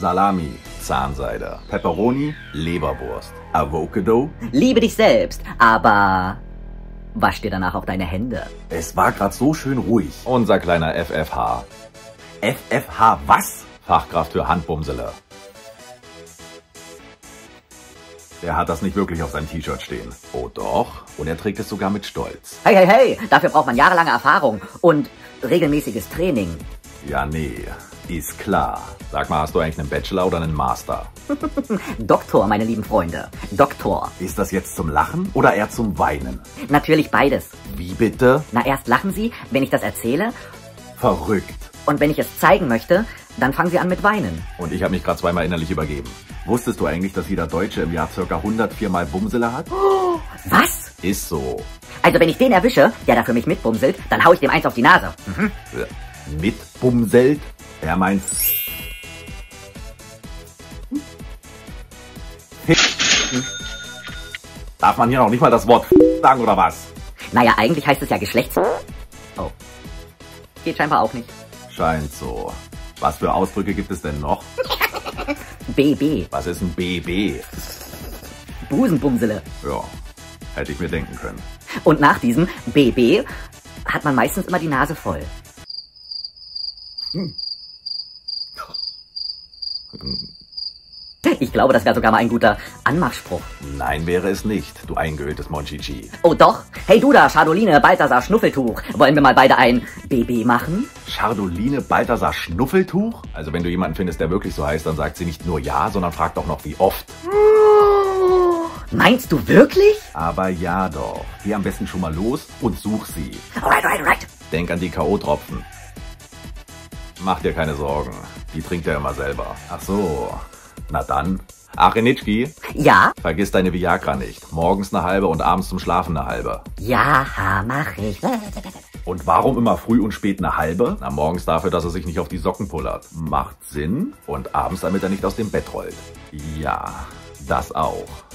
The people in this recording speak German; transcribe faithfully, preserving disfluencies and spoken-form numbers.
Salami, Zahnseide, Pepperoni, Leberwurst, Avocado. Liebe dich selbst, aber wasch dir danach auch deine Hände. Es war grad so schön ruhig. Unser kleiner F F H. F F H was? Fachkraft für Handbumsele. Der hat das nicht wirklich auf seinem T-Shirt stehen. Oh doch. Und er trägt es sogar mit Stolz. Hey, hey, hey, dafür braucht man jahrelange Erfahrung und regelmäßiges Training. Ja, nee. Ist klar. Sag mal, hast du eigentlich einen Bachelor oder einen Master? Doktor, meine lieben Freunde. Doktor. Ist das jetzt zum Lachen oder eher zum Weinen? Natürlich beides. Wie bitte? Na, erst lachen Sie, wenn ich das erzähle. Verrückt. Und wenn ich es zeigen möchte, dann fangen Sie an mit Weinen. Und ich habe mich gerade zweimal innerlich übergeben. Wusstest du eigentlich, dass jeder Deutsche im Jahr ca. hundertvier Mal Bumsele hat? Oh, was? Ist so. Also wenn ich den erwische, der da für mich mitbumselt, dann hau ich dem eins auf die Nase. Mhm. Mitbumselt? Er meint... Darf man hier noch nicht mal das Wort sagen oder was? Naja, eigentlich heißt es ja Geschlechts... Oh. Geht scheinbar auch nicht. Scheint so. Was für Ausdrücke gibt es denn noch? B B. Was ist ein B B? Busenbumsele. Ja, hätte ich mir denken können. Und nach diesem B B hat man meistens immer die Nase voll. Hm. Ich glaube, das wäre sogar mal ein guter Anmachspruch. Nein, wäre es nicht, du eingeöltes Monchichi. Oh doch? Hey du da, Chardoline, Balthasar, Schnuffeltuch. Wollen wir mal beide ein B B machen? Chardoline, Balthasar, Schnuffeltuch? Also wenn du jemanden findest, der wirklich so heißt, dann sagt sie nicht nur ja, sondern fragt auch noch wie oft. Meinst du wirklich? Aber ja doch. Geh am besten schon mal los und such sie. Alright, alright, alright. Denk an die K O-Tropfen. Mach dir keine Sorgen. Die trinkt er immer selber. Ach so. Na dann. Ach, Renitschki, Ja? vergiss deine Viagra nicht. Morgens eine halbe und abends zum Schlafen eine halbe. Ja, mach ich. Und warum immer früh und spät eine halbe? Na, morgens dafür, dass er sich nicht auf die Socken pullert. Macht Sinn. Und abends, damit er nicht aus dem Bett rollt. Ja, das auch.